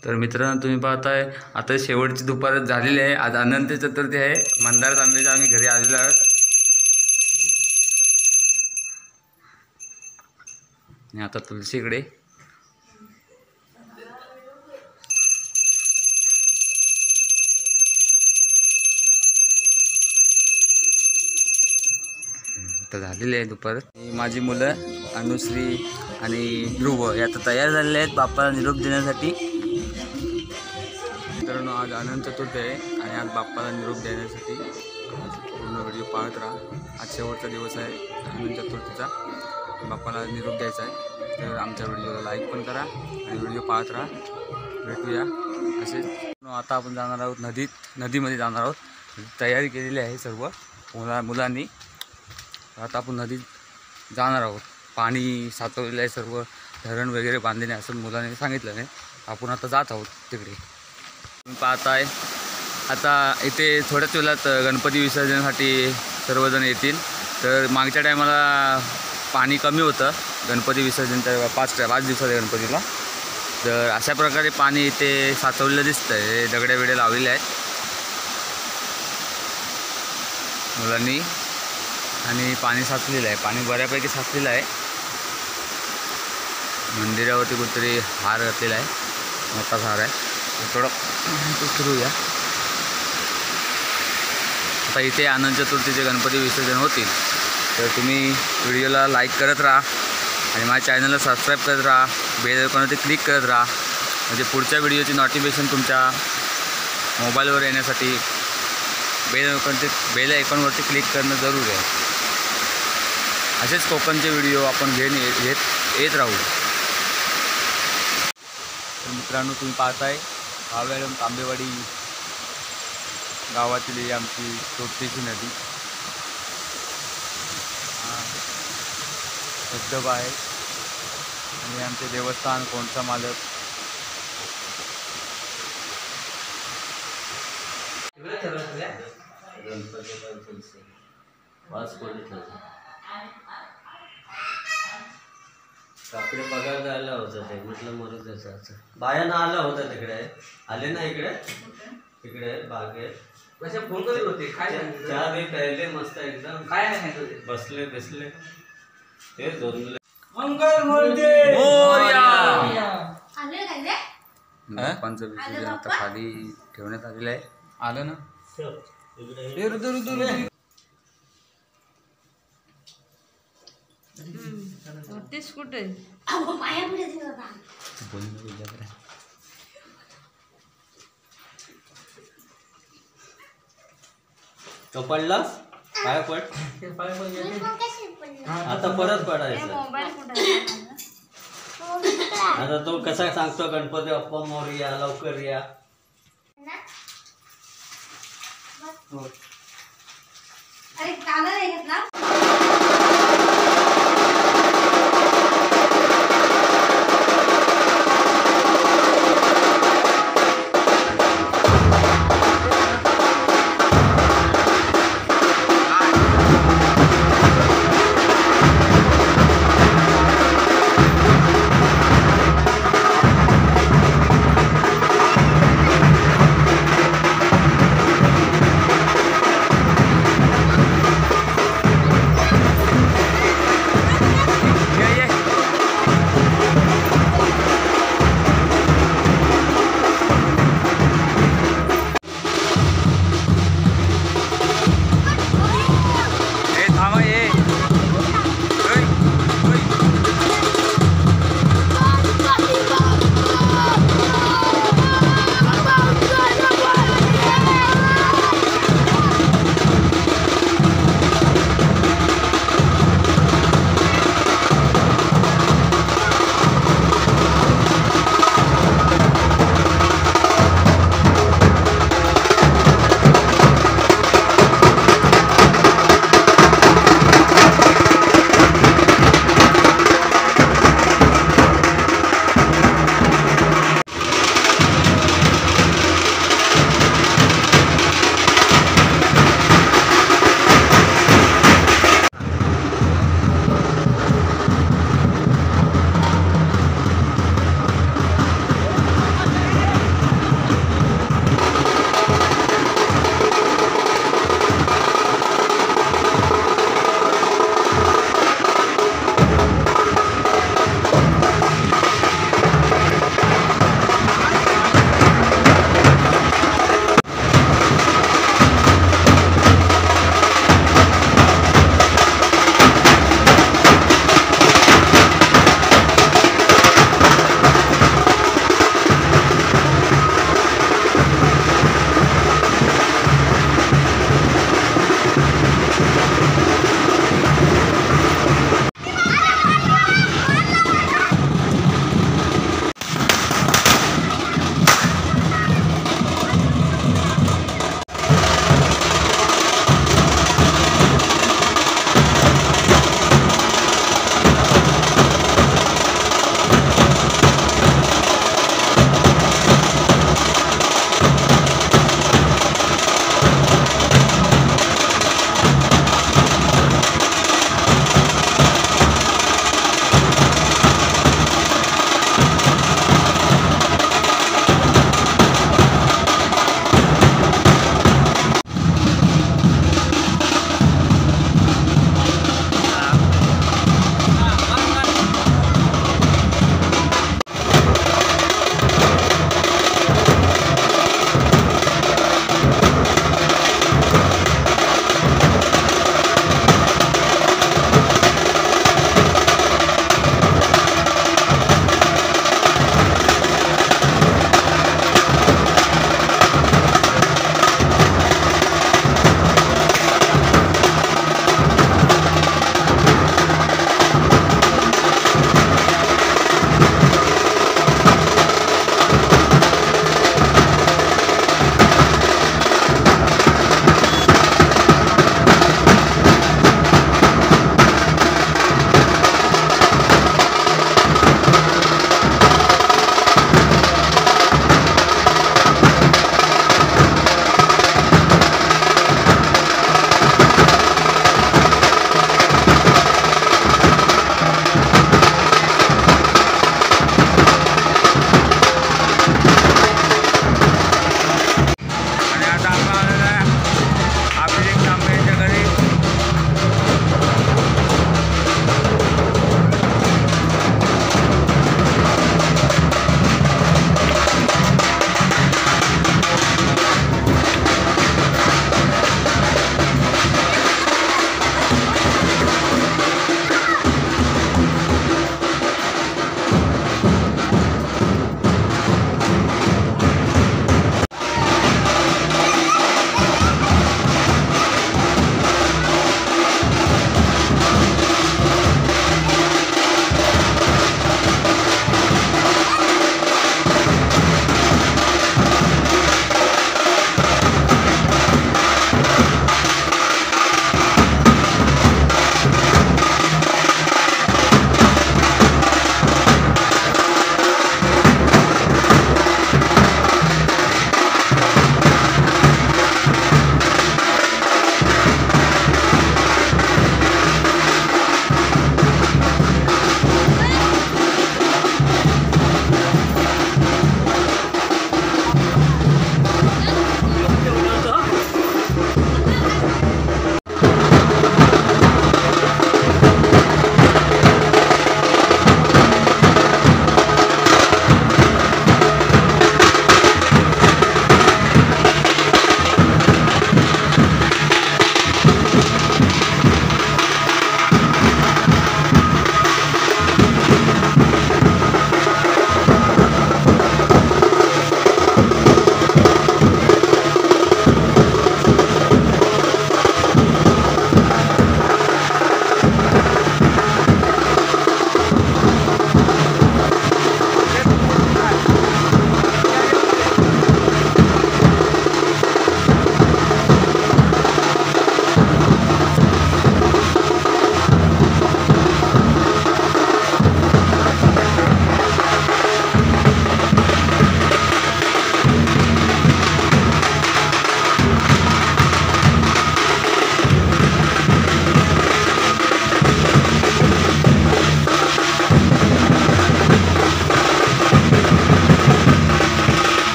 तर मित्रांनो तुम्ही पाहताय आता शेवटची दुपार झालेली आहे। आज अनंत चतुर्थी आहे। मंदार तांबेच्या आम्ही घरी आलेलो आहोत आणि आता तुळशीकडे आता झालेली आहे दुपार। माझी मुलं अनुश्री आणि ध्रुव हे आता तयार झालेले आहेत बाप्पाला निरोप देण्यासाठी। मित्रांनो आज अनंत चतुर्थी आहे आणि आज बाप्पाला निरोप देण्यासाठी पूर्ण व्हिडिओ पाहत राहा। आज शेवटचा दिवस आहे अनंत चतुर्थीचा, बाप्पाला निरोप द्यायचा आहे। तर आमच्या व्हिडिओला लाईक पण करा आणि व्हिडिओ पाहत राहा। भेटूया असेच। आता आपण जाणार आहोत नदीमध्ये जाणार आहोत। तयारी केलेली आहे सर्व मुलांनी। आता आपण नदीत जाणार आहोत। पाणी साचवलेलं आहे, सर्व धरण वगैरे बांधलेले असं मुलांनी सांगितलं नाही। आपण आता जात आहोत तिकडे। तुम्ही पाहताय आता इथे थोड्याच वेळात गणपती विसर्जनासाठी सर्वजण येतील। तर मागच्या टायमाला पाणी कमी होतं गणपती विसर्जनच्या 5 दिवसाच्या गणपतीला। तर अशा प्रकारे पाणी इथे साचवलेलं दिसतं आहे। दगड्या बिड्या लावलेले आहेत मुलांनी आणि पाणी साचलेलं आहे। पाणी बऱ्यापैकी साचलेलं आहे। मंदिरावरती कुठेतरी हार घातलेला आहे, मोठाच हार आहे। थोडं फिरूया। आता इथे अनंत चतुर्थीचे गणपती विसर्जन होतील। तर तुम्ही व्हिडिओला लाईक करत राहा आणि माझ्या चॅनलला सबस्क्राईब करत राहा। बेल आयकॉनवरती क्लिक करत राहा म्हणजे पुढच्या व्हिडिओची नोटिफिकेशन तुमच्या मोबाईलवर येण्यासाठी बेल आयकॉनवरती क्लिक करणं जरूर आहे। असेच कोकणचे व्हिडिओ आपण येत राहू। तर मित्रांनो तुम्ही पाहताय आवडत तांबेवाडी गावातील ही आमची छोटीशी नदी धबधबा आहे आणि आमचे देवस्थान कोणचा मालक काकडे पगार जायला होतं ते म्हटलं मरू त्याचं बायानं आला होता तिकडे आले ना इकडे बागेत कशा फोन करत होते काय चहा बी प्यायले मस्त एकदम काय नाही बसले ते दोन मंगल मूर्ती मोरया आले काय रे बाप्पांचं विसर्जन आता खाली ठेवण्यात आलेलं आहे। आलं ना तेच कुठे तो पडलास पाय पड आता परत पडायचं। आता तो कसा सांगतो गणपती बाप्पा मोरया लवकर या। अरे काला नाही घेतला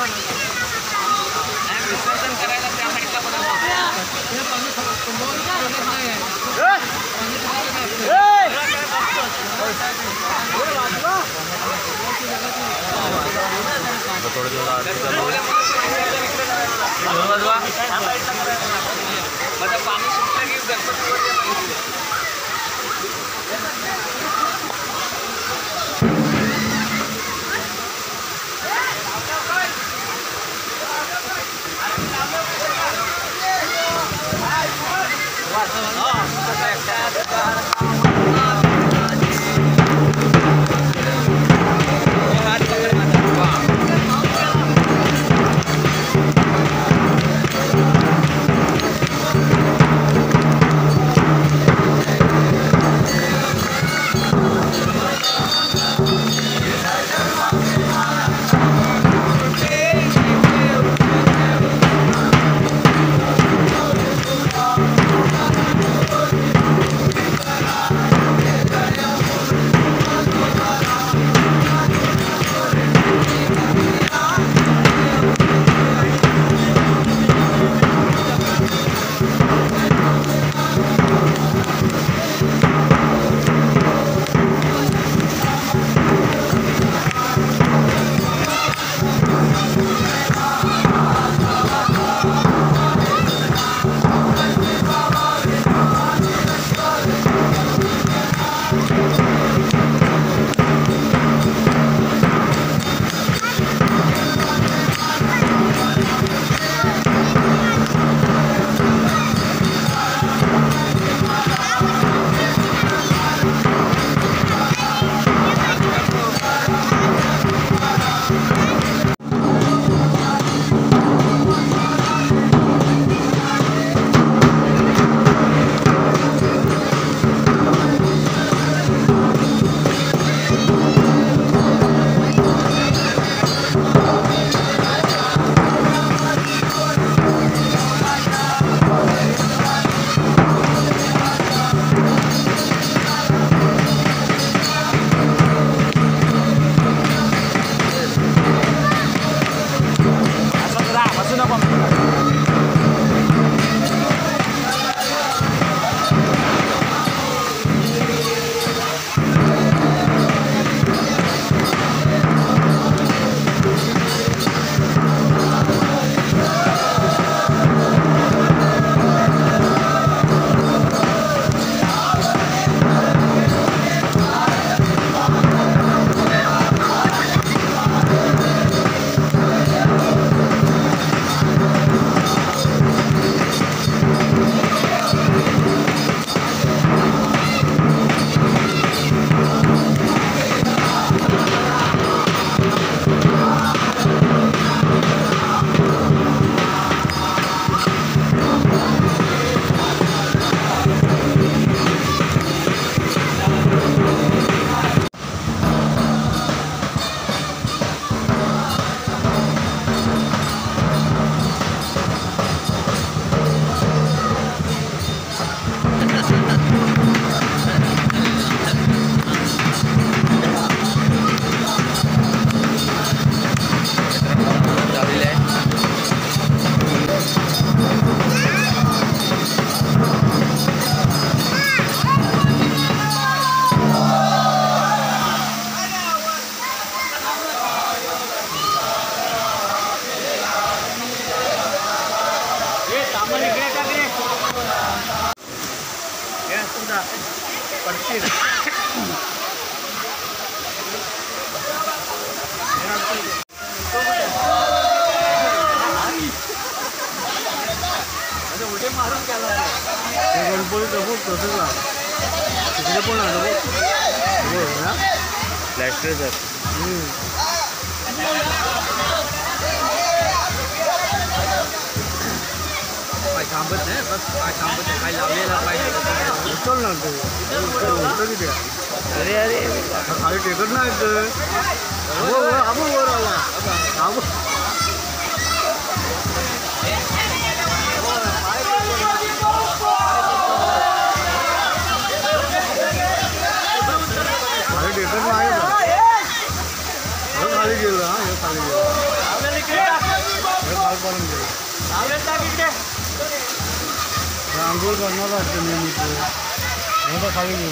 विसर्जन करायला त्या साईडला पण थोडं माझं पाणी सुटलं की गणपतीवर थांबत नाही बस काय थांबत काय लावलेला पाहिजे उचल ना ते अरे अरे खाली टेकत नाही आबो वर आला आबो खाली टेकत नाही खाली गेला खाली गेला करून दे. आंघोळ करणार वाटतं नेहमीच एवढं खाली घेऊ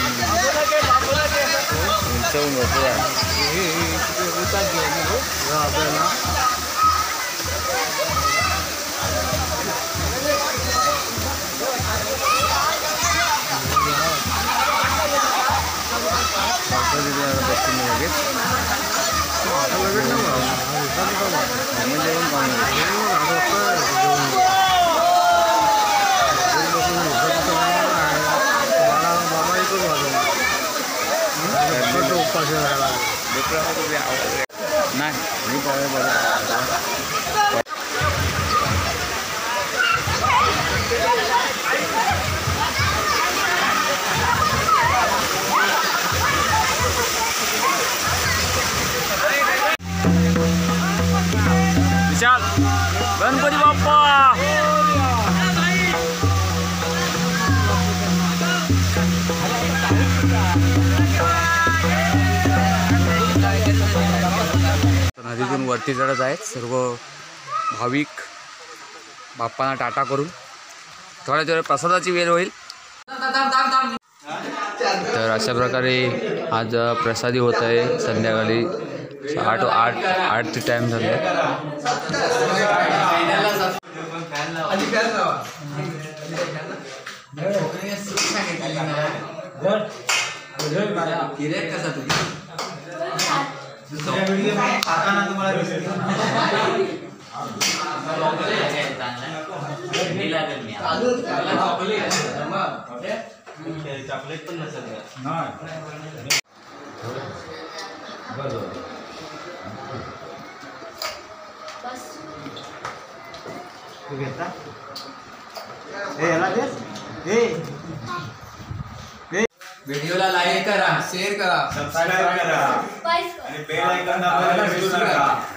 आपल्याला नाही मी पाहूया बरं. विशाल गणपती बाप्पा. नदीतून वरती चढत आहेत सर्व भाविक बाप्पांना टाटा करून. थोड्या वेळ प्रसादाची वेळ होईल. तर अशा प्रकारे आज प्रसादी होत आहे. संध्याकाळी 8 ते टाईम झाला. चॉकलेट पण नसेल तू घेता याला देस. व्हिडिओला लाईक करा, शेअर करा, सबस्क्राइब करा आणि बेल आयकॉन दाबायला विसरू नका.